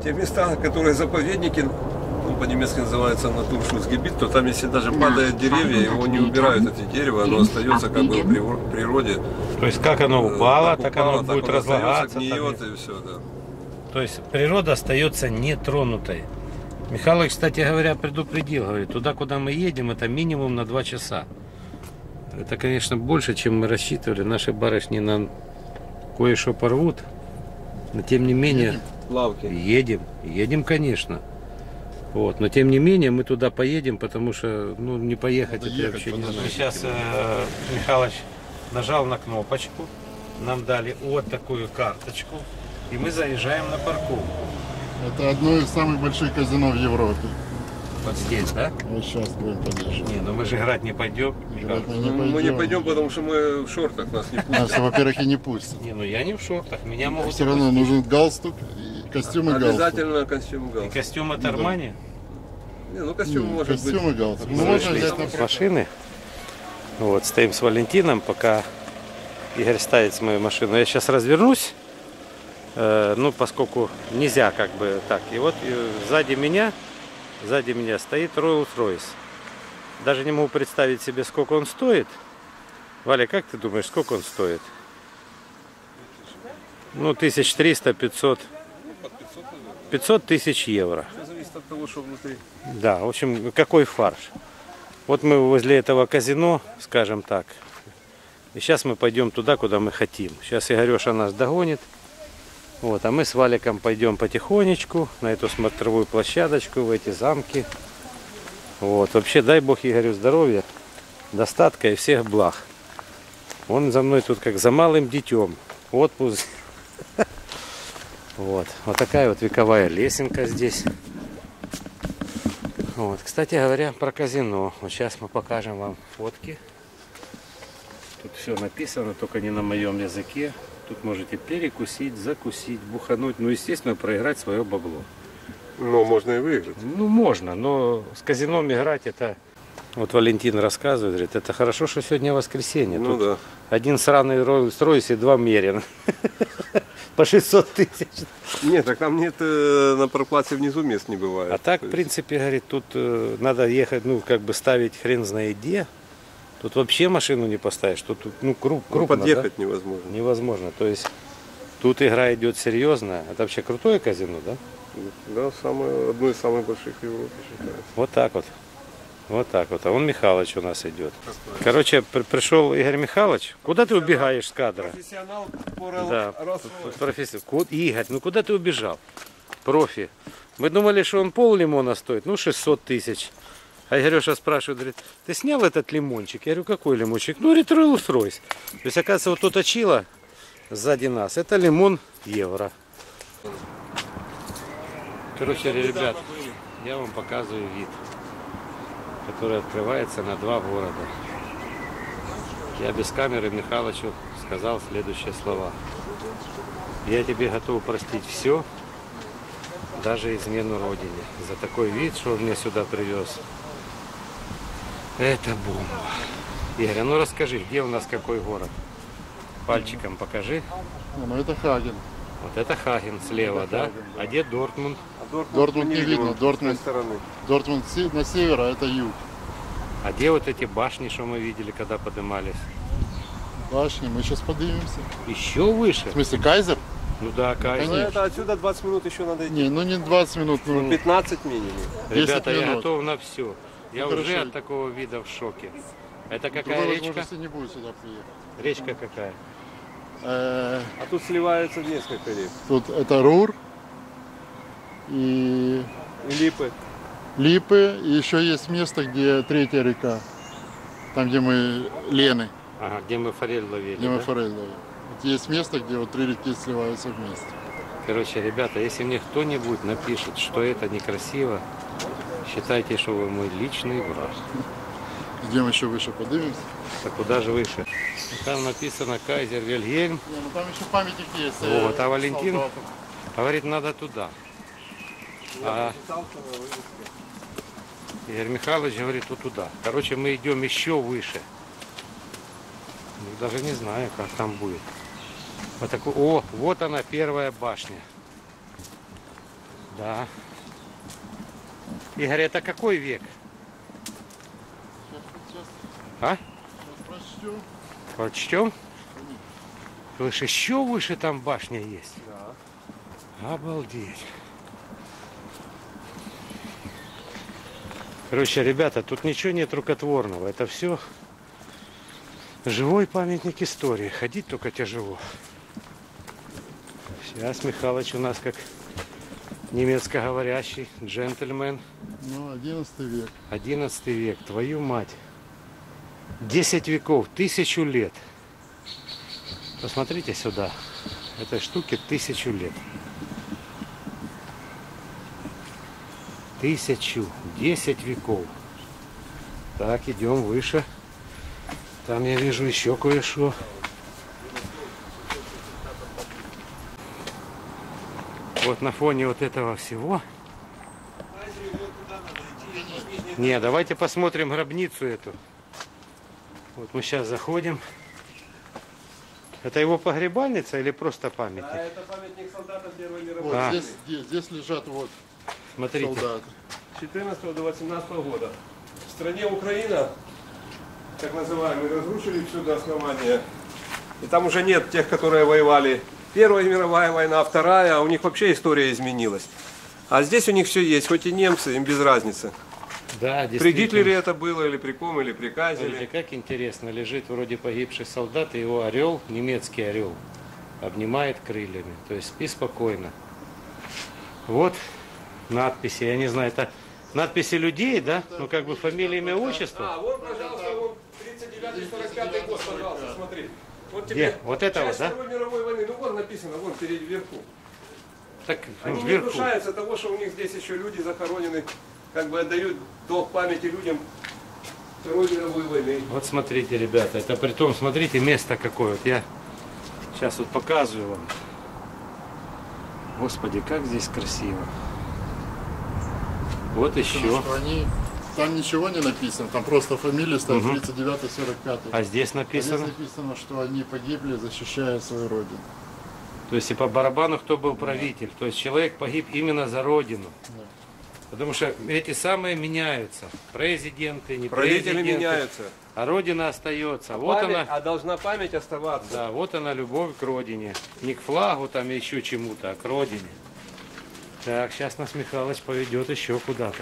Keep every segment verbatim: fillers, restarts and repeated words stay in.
те места, которые заповедники, ну, по-немецки называется Натуршутцгебит, то там, если даже падают деревья, его не убирают, эти дерева, оно остается как бы в природе. То есть как оно упало, так, так оно упало, будет так оно разлагаться. Гниет, и все, да. То есть природа остается нетронутой. Михаил, кстати говоря, предупредил, говорит, туда, куда мы едем, это минимум на два часа. Это, конечно, больше, чем мы рассчитывали. Наши барышни нам кое-что порвут. Но тем не менее... Лавки. Едем. Едем, конечно. Вот. Но тем не менее мы туда поедем, потому что ну, не поехать Надо это ехать, вообще не подожди. знаю. Сейчас э, Михалыч нажал на кнопочку. Нам дали вот такую карточку. И мы заезжаем на парковку. Это одно из самых больших казино в Европе. Вот здесь, да? Вот сейчас будем подъезжать. Не, ну мы же играть не пойдем. Играть мы не Ну, пойдем. мы не пойдем, потому что мы в шортах, нас не пустят. Нас, во-первых, и не пустят. Не, ну я не в шортах, меня могут Все равно пустить. нужен галстук, и костюм и галстук. Обязательно костюм и И галстук. костюм от Армани. Не, ну костюм Не, может костюм быть. и галстук. Ну, Мы можно вышли взять на из машины. Вот, стоим с Валентином, пока Игорь ставит с мою машину. Я сейчас развернусь, э, ну, поскольку нельзя как бы так. И вот э, сзади меня, сзади меня стоит Rolls-Royce. Даже не могу представить себе, сколько он стоит. Валя, как ты думаешь, сколько он стоит? Ну, тысяч триста, пятьсот. пятьсот тысяч евро. Все зависит от того, что внутри. Да, в общем, какой фарш. Вот мы возле этого казино, скажем так. И сейчас мы пойдем туда, куда мы хотим. Сейчас Игореша нас догонит. Вот, а мы с Валиком пойдем потихонечку на эту смотровую площадочку, в эти замки. Вот, вообще дай Бог Игорю здоровья, достатка и всех благ. Он за мной тут как за малым детем. Отпуск. Вот, вот такая вот вековая лесенка здесь. Вот, кстати говоря, про казино. Вот сейчас мы покажем вам фотки. Тут все написано, только не на моем языке. Тут можете перекусить, закусить, бухануть. Ну, естественно, проиграть свое бабло. Но можно и выиграть. Ну, можно, но с казином играть это... Вот Валентин рассказывает, говорит, это хорошо, что сегодня воскресенье. Ну Тут да. один сраный Rolls-Royce и два Мерин. По шестьсот тысяч. Нет, так там нет, э, на паркплаце внизу мест не бывает. А так, То в есть- принципе, говорит, тут э, надо ехать, ну, как бы ставить хрен знает где. Тут вообще машину не поставишь. Тут, ну, круг, ну, крупно, подъехать да? невозможно. Невозможно. То есть, тут игра идет серьезная. Это вообще крутое казино, да? Да, самое, одно из самых больших в Европе считается. Вот так вот. Вот так вот. А вон Михалыч у нас идет. Короче, при- пришел Игорь Михайлович. Куда ты убегаешь с кадра? Профессионал Да, профессор. Ку- Игорь, ну куда ты убежал? Профи. Мы думали, что он пол лимона стоит, ну шестьсот тысяч. А Игореша спрашивает, говорит, ты снял этот лимончик? Я говорю, какой лимончик? Ну, ретро-устройство. То есть, оказывается, вот тут точила сзади нас. Это лимон евро. Короче, ребят, я вам показываю вид, который открывается на два города. Я без камеры Михалычу сказал следующие слова. Я тебе готов простить все, даже измену родине. За такой вид, что он мне сюда привез. Это бомба. Игорь, а ну расскажи, где у нас какой город? Пальчиком покажи. Не, ну это Хаген. Вот это Хаген слева, Это да? Хаген, да. А где Дортмунд? А Дортмунд, Дортмунд мы не видим видно, с Дортмунд- той стороны. Дортмунд се- на север, а это юг. А где вот эти башни, что мы видели, когда поднимались? Башни, мы сейчас поднимемся. Еще выше? В смысле, Кайзер? Ну да, Ну, конечно. это отсюда двадцать минут еще надо идти. Не, ну не двадцать минут, Ну, ну пятнадцать минимум. Ребята, десять я минут. готов на все. Я Ну, уже хорошо. от такого вида в шоке. Это какая другой речка? возможности не будет сюда приехать. Речка какая? Э, А тут сливаются несколько рек. Тут это Рур и И Липы. Липы, и еще есть место, где третья река. Там, где мы Лены, Ага, где мы форель ловили, где мы да? форель ловим. Вот есть место, где вот три реки сливаются вместе. Короче, ребята, если мне кто-нибудь напишет, что это некрасиво, считайте, что вы мой личный враг. Идем еще выше, поднимемся. А куда же выше? Там написано Кайзер Вильгельм. Не, ну там еще памятник есть. э, Вот, а Валентин солдатам. говорит, надо туда. А Игорь Михайлович говорит, вот туда. Короче, мы идем еще выше. Ну, даже не знаю, как там будет. Вот такой, о, вот она, первая башня. Да. Игорь, это какой век? Сейчас, сейчас, А? сейчас прочтем. Прочтем? Слышь, еще выше там башня есть. Да. Обалдеть. Короче, ребята, тут ничего нет рукотворного. Это все живой памятник истории. Ходить только тяжело. Сейчас Михалыч у нас как немецкоговорящий джентльмен. Ну, одиннадцатый век. Одиннадцатый век, твою мать. Десять веков, тысячу лет. Посмотрите сюда. Этой штуке тысячу лет. Тысячу. Десять веков. Так, идем выше. Там я вижу еще кое-что. Вот на фоне вот этого всего. Не, давайте посмотрим гробницу эту. Вот мы сейчас заходим. Это его погребальница или просто памятник? А это памятник солдатам Первой мировой. Вот А. здесь, здесь, здесь лежат вот Смотрите. солдаты. С четырнадцатого до восемнадцатого года. В стране Украина, так называемый, разрушили все до основания. И там уже нет тех, которые воевали. Первая мировая война, вторая, а у них вообще история изменилась. А здесь у них все есть, хоть и немцы, им без разницы. Да, При действительно. Гитлере это было, или при ком, или при Смотрите, Казеле. как интересно, лежит вроде погибший солдат, и его орел, немецкий орел, обнимает крыльями. То есть спи спокойно. Вот надписи, я не знаю, это надписи людей, да? Ну как бы фамилия, имя, отчество. А, вот, пожалуйста, вот тридцать девятый сорок пятый год, пожалуйста, смотри. Вот Где? тебе Вот это вот, часть да? Второй мировой войны, ну вот написано, вон впереди, вверху. Так, ну, Они не вверху. гнушаются того, что у них здесь еще люди захоронены, как бы отдают долг памяти людям Второй мировой войны. Вот смотрите, ребята, это при том, смотрите, место какое. Вот я сейчас вот показываю вам. Господи, как здесь красиво. Вот Потому еще. что они, там ничего не написано, там просто фамилия стоит Мгм. тридцать девятый сорок пятый. А здесь Здесь написано. написано, что они погибли, защищая свою родину. То есть и по барабану кто был правитель. То есть человек погиб именно за родину. Да. Потому что эти самые меняются. Президенты, не Правители президенты. меняются. А родина остается. Вот Память- она. А должна память оставаться. Да, вот она любовь к родине. Не к флагу там и еще чему-то, а к родине. Так, сейчас нас Михалыч поведет еще куда-то.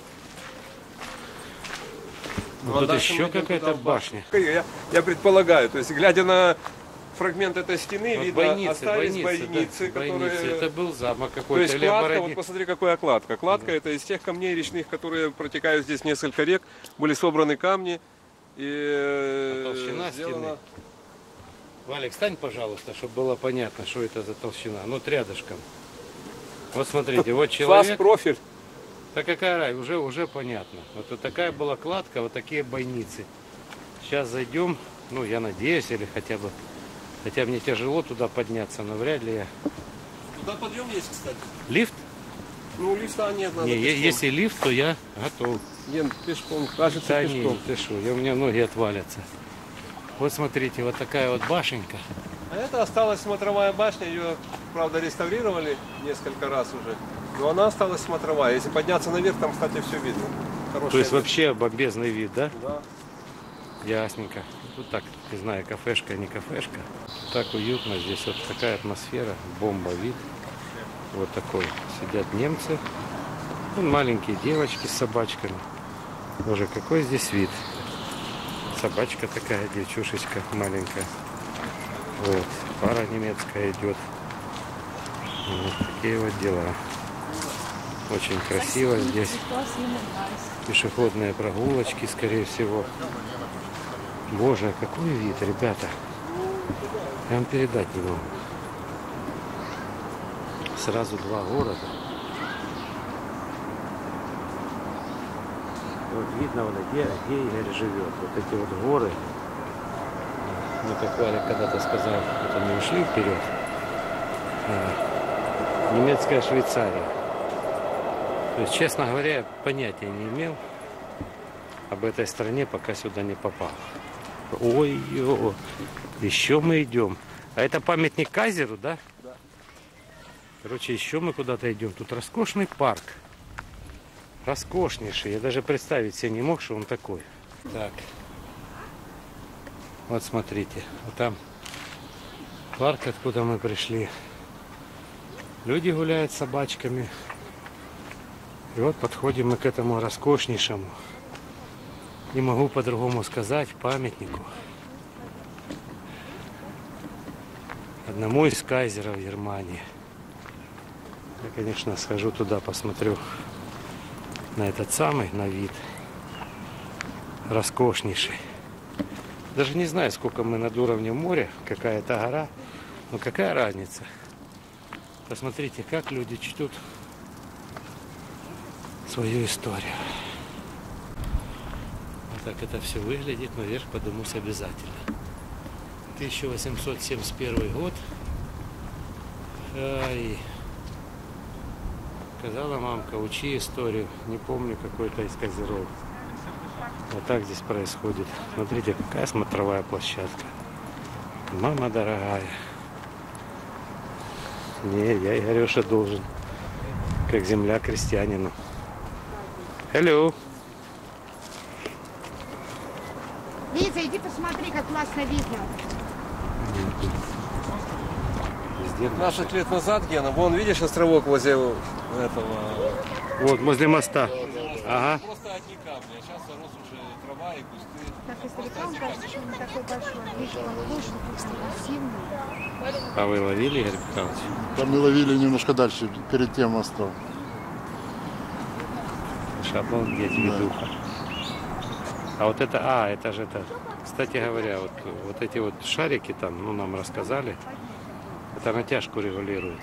Ну, Вот а тут дальше еще мы идем какая-то туда, в башня. Я, я предполагаю, то есть глядя на фрагмент этой стены, Вот видно, бойницы, остались бойницы, бойницы, да, которые... бойницы. Это был замок То какой-то есть или кладка, оборони- вот посмотри, какая кладка. Кладка это из тех камней речных, которые протекают здесь несколько рек, были собраны камни и э, толщина сделано... Валик, встань, пожалуйста, чтобы было понятно, что это за толщина. Ну, вот рядышком. Вот смотрите, вот человек. Фас-профиль. Да какая рай, уже, уже понятно. Вот, вот такая была кладка, вот такие бойницы. Сейчас зайдем, ну, я надеюсь, или хотя бы, хотя мне тяжело туда подняться, но вряд ли я. Туда подъем есть, кстати. Лифт? Ну, лифта нет, надо Не, е- пешком. если лифт, то я готов. Ен, пешком, кажется, Да не, пешком. ты что, я- у меня ноги отвалятся. Вот смотрите, вот такая вот башенка. А это осталась смотровая башня, ее, правда, реставрировали несколько раз уже. Но она осталась смотровая. Если подняться наверх, там, кстати, все видно. Хорошее То есть место. вообще бомбезный вид, да? Да. Ясненько. Тут так, не знаю, кафешка, не кафешка. Так уютно здесь, вот такая атмосфера, бомба вид. Вот такой. Сидят немцы. Вон маленькие девочки с собачками. Боже, какой здесь вид. Собачка такая, девчушечка маленькая. Вот, пара немецкая идет. Вот такие вот дела. Очень красиво здесь. Пешеходные прогулочки, скорее всего. Боже, какой вид, ребята. Я вам передать не могу. Сразу два города. Вот видно, вот где, где Игорь живет. Вот эти вот горы. Ну, как Валя когда-то сказал, это не ушли вперед. А, немецкая Швейцария. То есть, честно говоря, я понятия не имел об этой стране, пока сюда не попал. Ой-ой, еще мы идем. А это памятник Кайзеру, да? Да. Короче, еще мы куда-то идем. Тут роскошный парк. Роскошнейший. Я даже представить себе не мог, что он такой. Так. Вот смотрите. Вот там парк, откуда мы пришли. Люди гуляют с собачками. И вот подходим мы к этому роскошнейшему, не могу по-другому сказать, памятнику. Одному из кайзеров Германии. Я, конечно, схожу туда, посмотрю на этот самый, на вид. Роскошнейший. Даже не знаю, сколько мы над уровнем моря, какая это гора, но какая разница. Посмотрите, как люди чтут свою историю. Вот так это все выглядит, но вверх поднимусь обязательно. тысяча восемьсот семьдесят первый год. Ай. Сказала мамка, учи историю. Не помню, какой-то из козеров. Вот так здесь происходит. Смотрите, какая смотровая площадка. Мама дорогая. Не, я, Игорёша, должен. Как земля крестьянину. Hello. Лиза, иди посмотри, как классно видно. пятнадцать лет назад, Гена, вон видишь островок возле этого. Вот, возле моста. Ага. Просто одни камни, а сейчас зарос уже трава и кусты. Так издалека он кажется, что не такой большой. Видишь, он площадь массивный. А вы ловили, Игорь Михайлович? Там мы ловили немножко дальше, перед тем мостом. Обалдеть, видуха. А вот это, а, это же это, кстати говоря, вот, вот эти вот шарики там, ну, нам рассказали, это натяжку регулирует.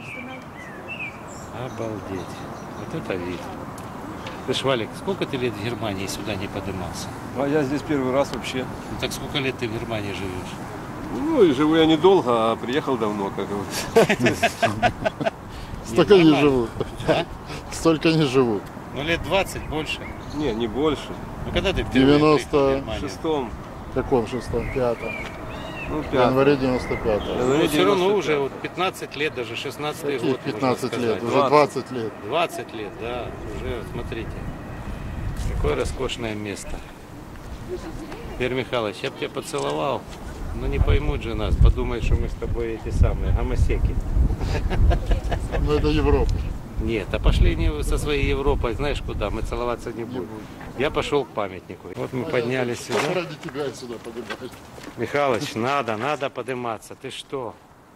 Обалдеть. Вот это вид. Ты ж, Валик, сколько ты лет в Германии сюда не поднимался? А я здесь первый раз вообще. Ну, так сколько лет ты в Германии живешь? Ну и живу я недолго, а приехал давно, как говорится. Столько не нормально. живут. А? Столько не живут. Ну, лет двадцать больше. Не, не больше. Ну, когда ты впервые девяносто приехал в В Германию? шестом, В каком шестом? Пятом. ну В пятом. январе девяносто пятого. Ну, все равно уже вот пятнадцать лет, даже шестнадцатый Каких год, можно пятнадцать лет? сказать. Уже двадцать лет. двадцать лет, да, уже, вот смотрите, какое роскошное место. Игорь Михайлович, я бы тебя поцеловал, но не поймут же нас, подумают, что мы с тобой эти самые гомосеки. Но это Европа. Нет, а пошли не со своей Европой, знаешь куда, мы целоваться не будем. Я пошел к памятнику. Вот мы поднялись Только сюда. ради тебя сюда поднимаюсь. Михалыч, надо, надо подниматься. Ты что?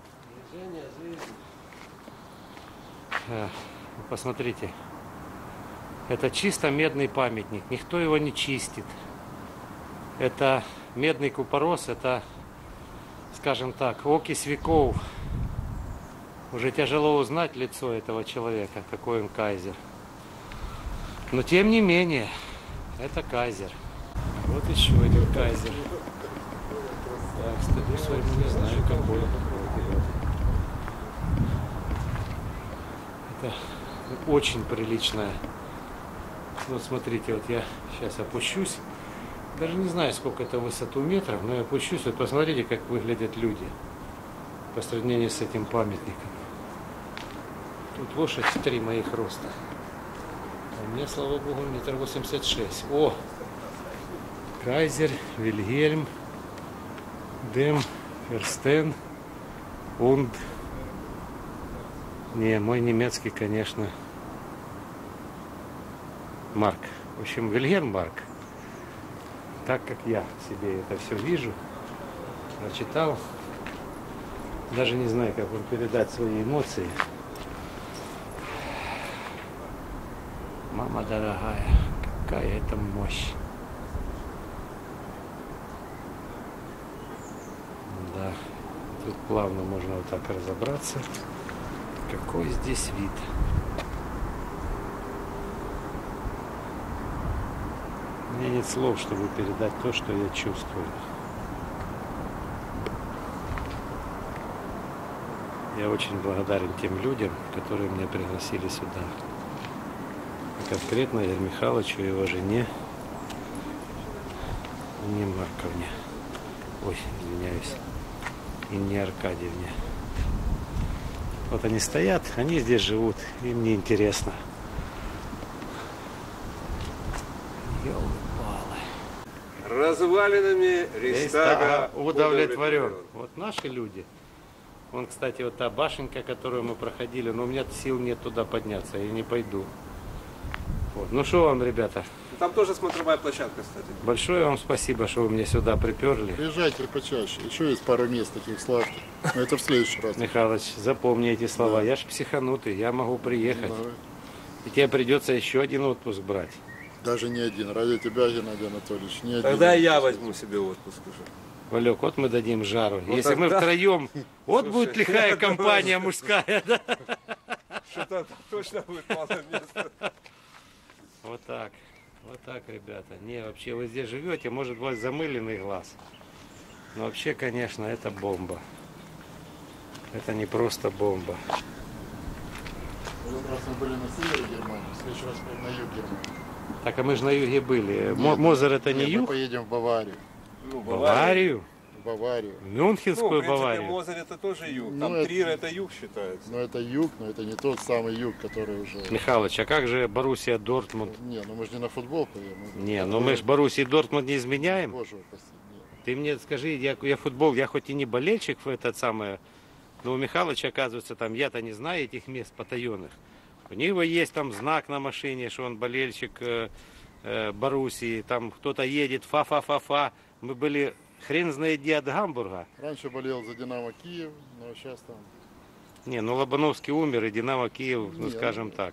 Э, Посмотрите. Это чисто медный памятник. Никто его не чистит. Это медный купорос, это, скажем так, окись веков. Уже тяжело узнать лицо этого человека, какой он кайзер. Но тем не менее, это кайзер. Вот еще один кайзер. Так, стыду своему не знаю, какой он. Это очень приличная. Вот смотрите, вот я сейчас опущусь. Даже не знаю, сколько это в высоту метров, но я опущусь. Вот посмотрите, как выглядят люди по сравнению с этим памятником. Тут лошадь в три моих роста. А мне, слава богу, метр восемьдесят шесть. О! Кайзер, Вильгельм, Дем, Ферстен, und. Не, мой немецкий, конечно, Марк. В общем, Вильгельм Марк. Так как я себе это все вижу, прочитал, даже не знаю, как вам передать свои эмоции. Мама дорогая, какая это мощь. Да, тут плавно можно вот так разобраться. Какой здесь вид. У меня нет слов, чтобы передать то, что я чувствую. Я очень благодарен тем людям, которые меня пригласили сюда. И конкретно Игорю Михайловичу и его жене Инне Марковне. Ой, извиняюсь. Инне Аркадьевне. вот они стоят, они здесь живут, им не интересно. Развалинами Рейхстага удовлетворен. Вот наши люди. Вон, кстати, вот та башенка, которую мы проходили, но у меня сил нет туда подняться, я не пойду. Вот. Ну что вам, ребята, Там тоже смотровая площадка, кстати. большое вам спасибо, что вы меня сюда приперли. Приезжайте почаще. Еще есть пару мест таких сладких. Но это в следующий раз. Михалыч, запомни эти слова. Я ж психанутый, я могу приехать. Давай. И тебе придется еще один отпуск брать. Даже не один. Ради тебя, Геннадий Анатольевич, не один. Тогда я возьму себе отпуск уже. Валек, вот мы дадим жару. Вот Если мы тогда- втроем, вот Слушай, будет лихая я компания думаю, мужская, да? Что-то точно будет мало места. Вот так, вот так, ребята. Не, вообще вы здесь живете, может быть замыленный глаз. Но вообще, конечно, это бомба. Это не просто бомба. В этот раз мы были на севере Германии, в следующий раз поедем на юг Германии. Так, а мы же на юге были. Мо- Нет, Мозер это не нет, Мы юг? поедем в Баварию. Ну, Баварию? В Баварию. В Ну, в Мюнхенскую принципе, Баварию? Мозырь это тоже юг. Ну, Там это- Трир это юг считается. Но это юг, но это не тот самый юг, который уже... Михалыч, а как же Боруссия Дортмунд? Не, ну мы же не на футбол поедем. мы- Не, ну мы же Боруссии Дортмунд не изменяем. Боже упаси. Нет. Ты мне скажи, я, я футбол, я хоть и не болельщик в это самое, но у Михалыча, оказывается, там, я-то не знаю этих мест потаенных. У него есть там знак на машине, что он болельщик э, э, Боруссии, там кто-то едет, фа-фа-фа-фа. Мы были хрен знает где от Гамбурга. Раньше болел за Динамо Киев, но сейчас там... Не, ну Лобановский умер, и Динамо Киев, ну Не, скажем ну- так.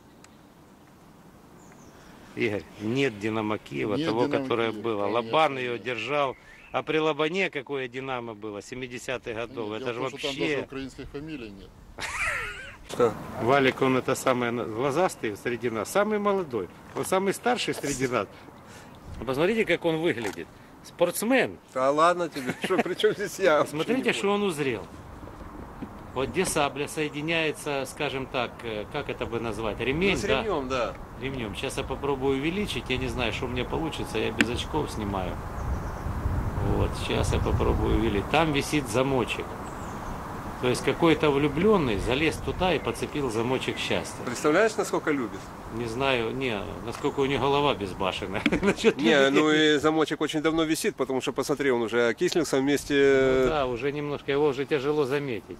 Игорь, нет Динамо Киева, Нет того, Динамо которое Киева, было. конечно, Лобан ее да. держал. А при Лобане какое Динамо было, семидесятых годов. Нет, Это дело же в том, что там даже вообще... украинских фамилий нет. Валик, он это самый глазастый среди нас, самый молодой. Он самый старший среди нас. Посмотрите, как он выглядит. Спортсмен. Да ладно тебе, что, при чем здесь я? Смотрите, что он узрел. Вот где сабля соединяется, скажем так, э, как это бы назвать, Ну, ремень, с да? ремнем, да. Ремнем. Сейчас я попробую увеличить, я не знаю, что у меня получится, я без очков снимаю. Вот, сейчас я попробую увеличить. Там висит замочек. То есть какой-то влюбленный залез туда и подцепил замочек счастья. Представляешь, насколько любит? Не знаю, не, насколько у него голова безбашенная. Насчет Не, любви. ну и замочек очень давно висит, потому что, посмотри, он уже окислился вместе... Ну да, уже немножко, его уже тяжело заметить.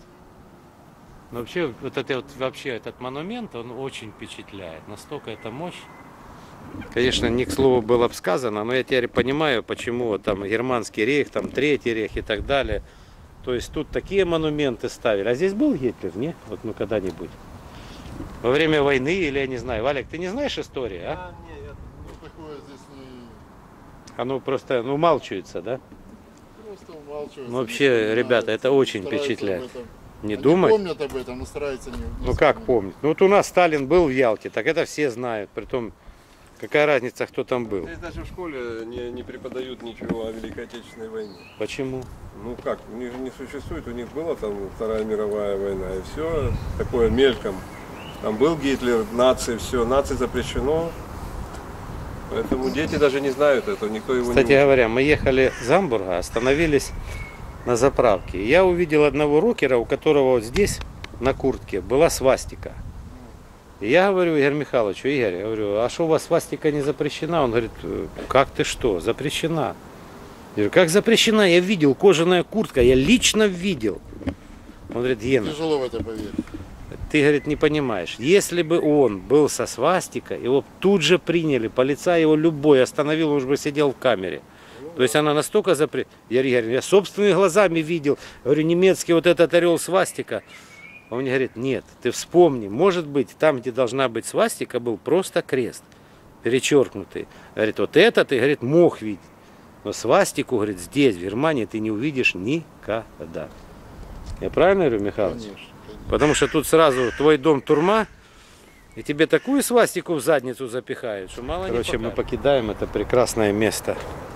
Но вообще, вот это вот, вообще этот монумент, он очень впечатляет. Настолько это мощь. Конечно, не к слову было бы сказано, но я теперь понимаю, почему вот там германский рейх, там третий рейх и так далее. То есть тут такие монументы ставили. А здесь был Гитлер, не? Вот ну когда-нибудь. Во время войны или я не знаю. Валик, ты не знаешь истории, а? А, не, я- Ну такое здесь не... Оно просто, ну, умалчивается, да? Просто умалчивают. Ну, вообще, ребята, это очень впечатляет. Не думай. помнят об этом, но стараются не... не Ну как вспомнить. помнить? Ну вот у нас Сталин был в Ялте, так это все знают. Притом, какая разница, кто там был? Здесь даже в школе не, не преподают ничего о Великой Отечественной войне. Почему? Ну как, у них же не существует, у них была там Вторая мировая война, и все такое мельком. Там был Гитлер, нации, все, нации запрещено. Поэтому дети даже не знают этого, никто его Кстати не учит. говоря, мы ехали с Гамбурга, остановились на заправке. И я увидел одного рокера, у которого вот здесь на куртке была свастика. И я говорю Игорю Михайловичу: Игорь, я говорю, а что у вас свастика не запрещена? Он говорит: как ты что, запрещена? Я говорю: как запрещена? Я видел, кожаная куртка, я лично видел. Он говорит: Гена, Тяжело в это поверить. ты, говорит, не понимаешь, если бы он был со свастикой, его б тут же приняли, полицай его любой остановил, он уже бы сидел в камере. То есть она настолько запре... Я говорю: я собственными глазами видел, говорю, немецкий вот этот орел свастика. Он мне говорит: нет, ты вспомни, может быть, там, где должна быть свастика, был просто крест, перечеркнутый. Говорит, вот это ты, говорит, мог видеть. Но свастику, говорит, здесь, в Германии, ты не увидишь никогда. Я правильно говорю, Михайлович? Конечно, конечно. Потому что тут сразу твой дом турма, и тебе такую свастику в задницу запихают, что мало не покажешь. Короче, мы покидаем это прекрасное место.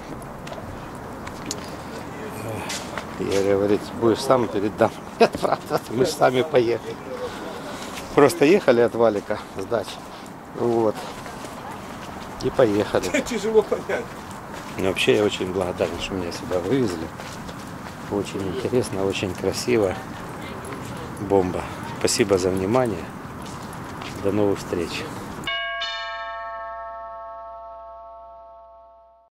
Я говорит, будешь сам передам. Нет, правда, мы же сами поехали. Просто ехали от Валика с дачи. Вот. И поехали. Тяжело понять. Но вообще я очень благодарен, что меня сюда вывезли. Очень интересно, очень красиво. Бомба. Спасибо за внимание. До новых встреч.